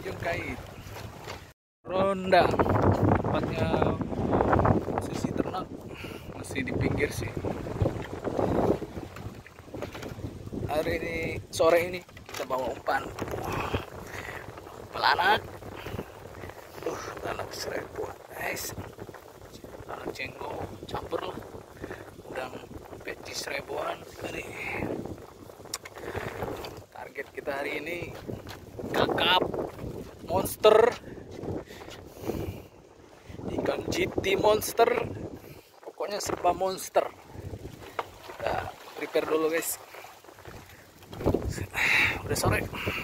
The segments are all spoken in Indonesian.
ujung kait. Ronda, tempatnya posisi ternak masih di pinggir sih. Hari ini, sore ini kita bawa umpan pelanak. Pelanak seribuan guys. Pelanak cenggo campur lah. Udang petis seribuan kali. Target kita hari ini kakap monster, ikan GT monster, pokoknya serba monster. Kita prepare dulu guys. Udah sore.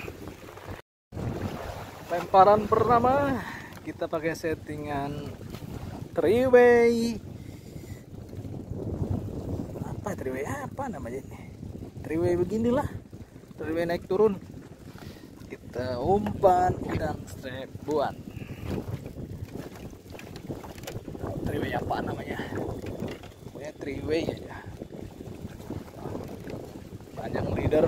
Lemparan pertama kita pakai settingan 3-way. Apa namanya ini? 3-way beginilah. 3-way naik turun. Kita umpan udang seribuan. 3-way apa namanya? Pokoknya 3-way aja. Panjang leader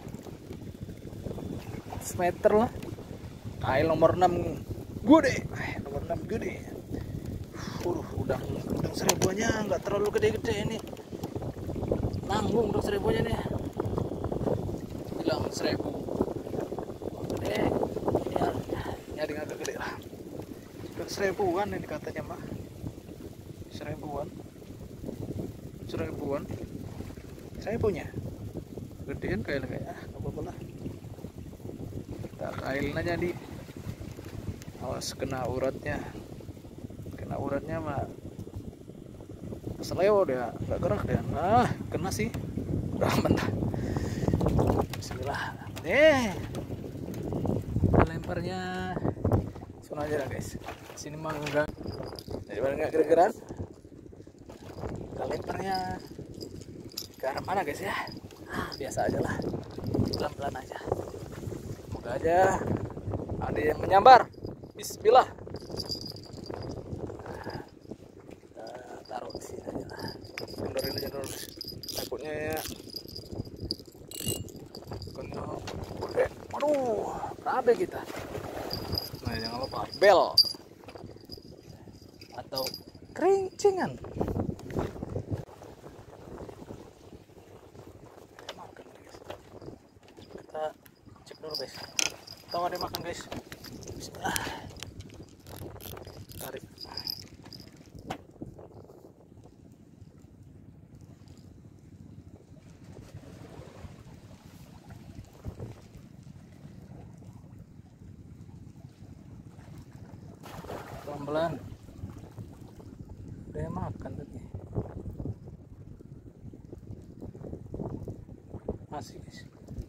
100 meter lah. Kail nomor 6 gede. Nomor 6 gede. Udang seribuannya nggak terlalu gede-gede ini. Nanggung udang seribuannya nih. Bilang 1000. Gede. Nyari agak gede lah. 1000-an ini katanya mah. 1000-an. Saya punya. Gedean kail kayak nggak apa-apa lah. Kita kailin aja di. Awas kena uratnya mah seleo dia nggak gerak dia. Kena sih, udah aman dah. Bismillah. Lemparnya langsung aja lah guys. Sini mah enggak, daripada nggak gerak-gerak, kita lemparnya ke arah mana guys ya. Biasa aja lah, pelan-pelan aja. Semoga aja ada yang menyambar. Bismillah. Kita taruh di sini aja lah. Kendorin aja dulu. Takutnya ya. Aduh, rabe kita. Nah, jangan lupa bel atau kerincingan. Makan guys. Kita cek dulu guys. Tahu ada makan guys. Bismillah. Tarik. Pelan-pelan. Udah makan tadi. Masih guys.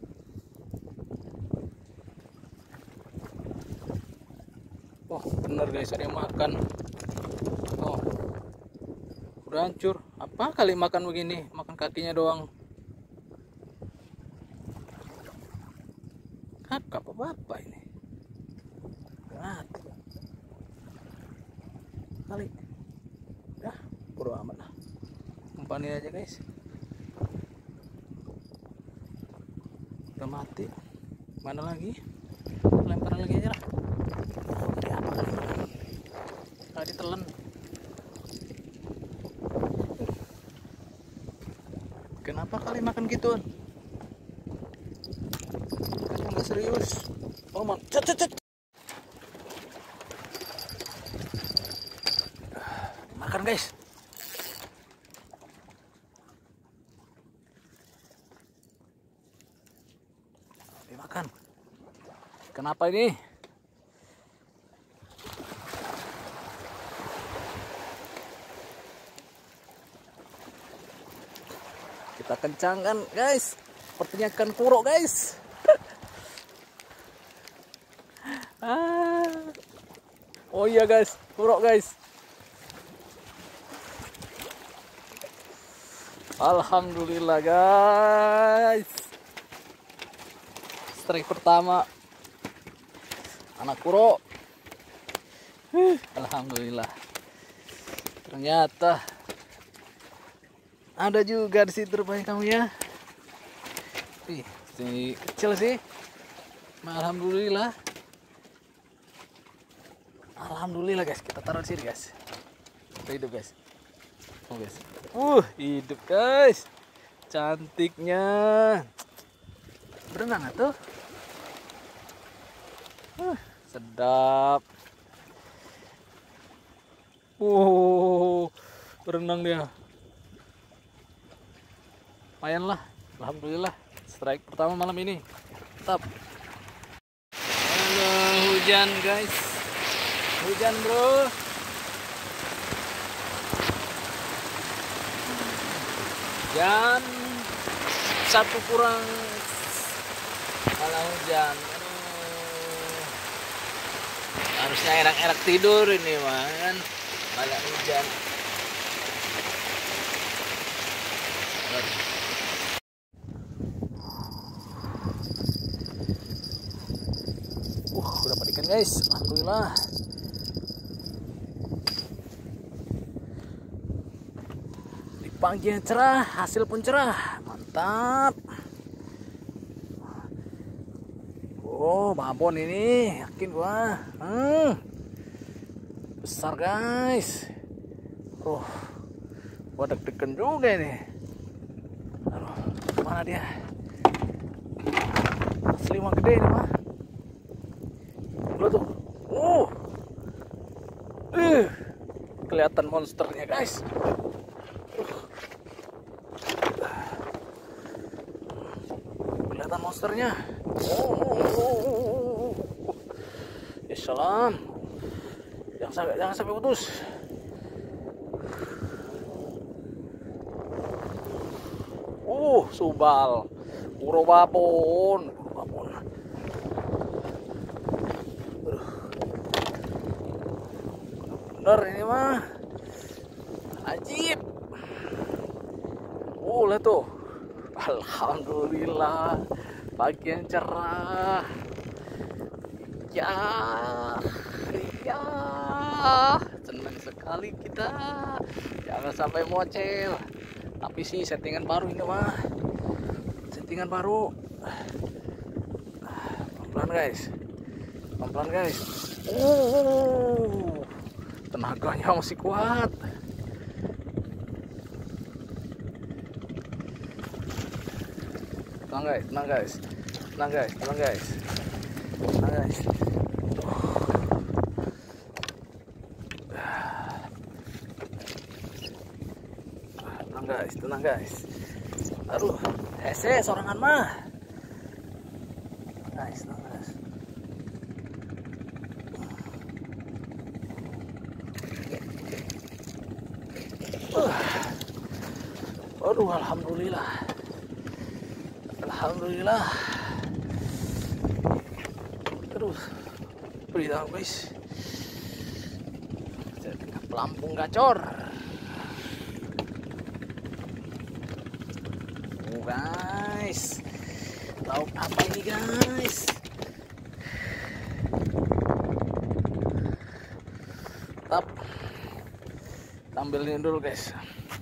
Oh bener guys, ada yang makan. Oh udah hancur. Apa kali makan begini? Makan kakinya doang. Kakap apa ini? Kali. Dah, bodo amat lah. Umpanin aja guys. Udah mati. Mana lagi? Lemparan lagi aja lah. Apa kali? Tadi telan. Kenapa kali makan gituan? Nggak serius. Oh man, cet. Makan guys. Dimakan. Kenapa ini? Kita kencangkan guys. Sepertinya ikan kuro guys. Oh iya guys, kuro guys. Alhamdulillah guys. Strike pertama anak kuro. Alhamdulillah. Ternyata ada juga di situ rupanya kamu ya. Ih, si kecil sih. Alhamdulillah. Alhamdulillah guys, kita taruh di sini guys. Kita hidup guys. Oh guys. Hidup guys. Cantiknya. Berenang tuh. Sedap. Berenang dia. Lumayan lah. Alhamdulillah. Strike pertama malam ini. Mantap. Halo, hujan guys. Hujan bro. Jam 1 kurang malah hujan. Harusnya enak-enak tidur ini mah kan, malah hujan. Dapat ikan guys, alhamdulillah. Di pagi yang cerah, hasil pun cerah, mantap. Babon ini, yakin gua. Besar guys. Gua deg-degan juga ini. Aduh, mana dia? Asli mah gede ini mah. Lihat tuh. Kelihatan monsternya guys. Kelihatan monsternya. Ya salam. Jangan sampai putus. Subal. Puro babon. Bener ini mah. Ajib. Lihat tuh. Alhamdulillah. Pagi yang cerah. Ya, senang sekali kita. Jangan sampai mocel. Tapi sih settingan baru ini mah. Settingan baru. Pelan-pelan guys. Pelan-pelan guys. Tenaganya masih kuat. Tenang guys, tenang guys. Tenang guys, tenang guys. Tenang guys. Tenang guys, tenang guys. Aduh, hese sorangan mah. Guys, tenang guys. Aduh, alhamdulillah. Alhamdulillah. Terus beritahu guys. Pelampung gacor. Guys. Lauk apa ini guys? Tetap ambilin dulu guys.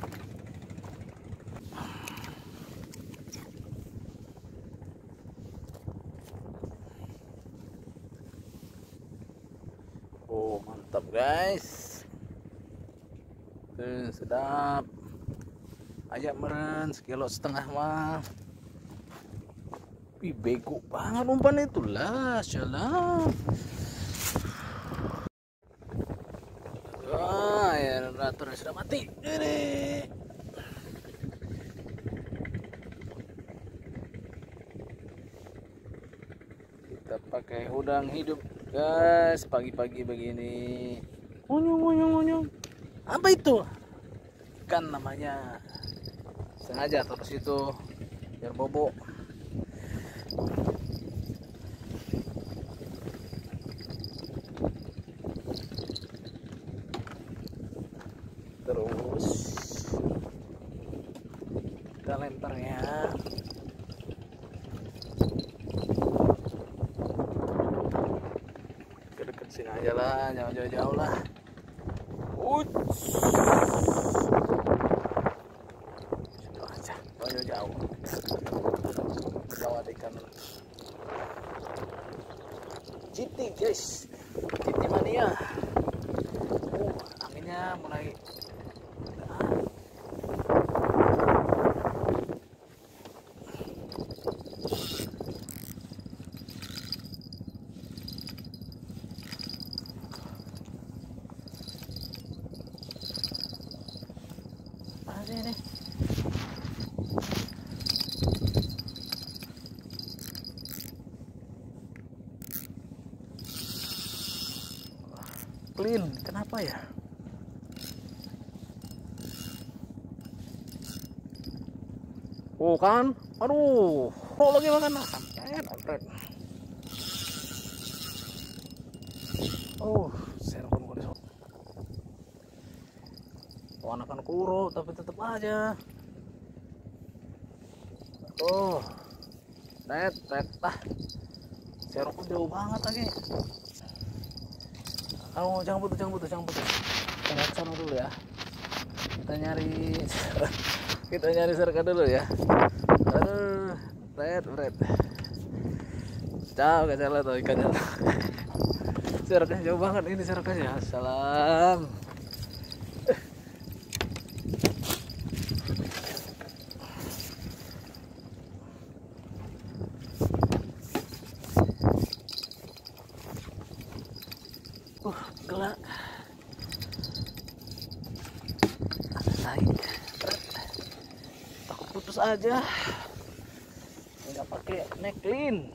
Mantap guys. Sedap. Ajak meren 1,5 kilo mah. Bego banget umpan itu lah, salam. Generatornya sudah mati. Ini. Kita pakai udang hidup guys, pagi-pagi begini. Onyong. Apa itu? Ikan namanya. Sengaja taruh situ biar bobo. Terus kita lemparnya. Deket sini aja lah, jangan jauh-jauh lah. Jauh. Gawat ikan. Citi guys. Titi mania. Anginnya mulai. Ada ini. Clean, kenapa ya? Oh kan, aduh, oh lagi makan ompret. Oh, serpon kok disok. Anakan kuro, tapi tetap aja. Oh, tet tah, serpon jauh banget lagi. Oh, jangan putus. Kita ke sana dulu ya. Kita nyari serka dulu ya. Aduh, red. Jauh gak salah tuh ikannya. Serkanya jauh banget ini serkanya. Salam. Gelap. Takut putus aja. Nggak pakai necklin.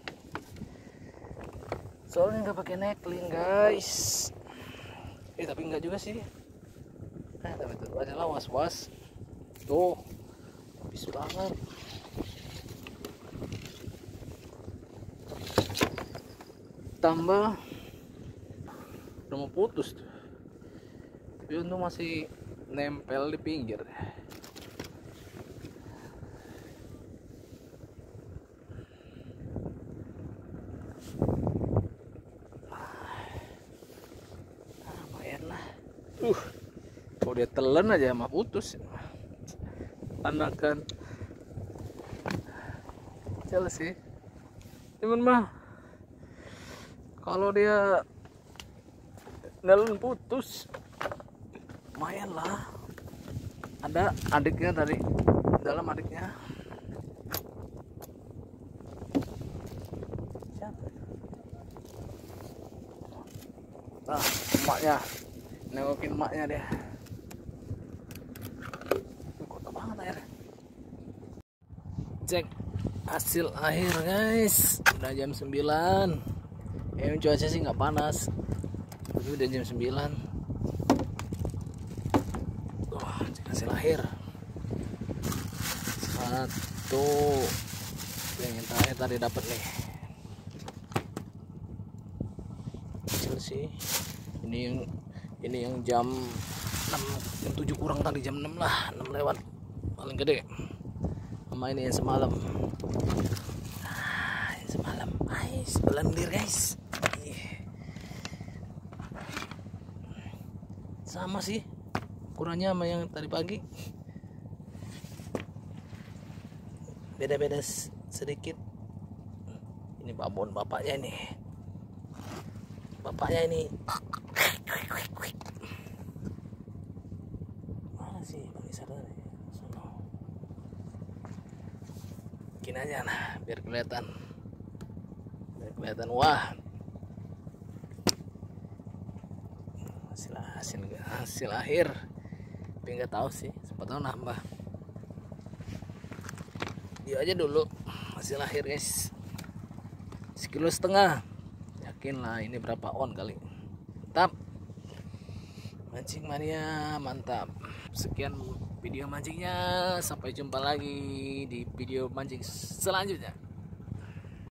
Soalnya nggak pakai necklin guys. Tapi nggak juga sih. Tapi tetap aja lah was-was. Tuh, habis banget. Tambah udah mau putus tuh, tapi untung masih nempel di pinggir. Lumayan lah. Kalau dia telan aja mah putus. Anakan jelas sih, cuman mah kalau dia nelen putus lumayan lah. Ada adiknya tadi dalam, adiknya siapa? Nah, emaknya nengokin emaknya dia. Kotor banget air. Cek hasil akhir guys, udah jam 9. Cuaca sih nggak panas, tapi udah jam 9. Hasil akhir satu yang terakhir tadi dapat nih kecil sih. Ini yang jam 6, jam 7 kurang tadi, jam 6 lah, 6 lewat paling gede. Sama ini yang semalam. Yang semalam guys, belendir guys. Sama sih ukurannya sama yang tadi pagi, beda-beda sedikit. Ini babon bapaknya ini, mana sih Bang Isar tadi? Bikin aja nah biar kelihatan. Wah, hasil akhir, tapi nggak tahu sih, sempat tahu nambah. Dia aja dulu hasil akhir guys, 1,5 kilo. Yakin lah ini berapa on kali. Mantap, mancing mania mantap. Sekian video mancingnya, sampai jumpa lagi di video mancing selanjutnya.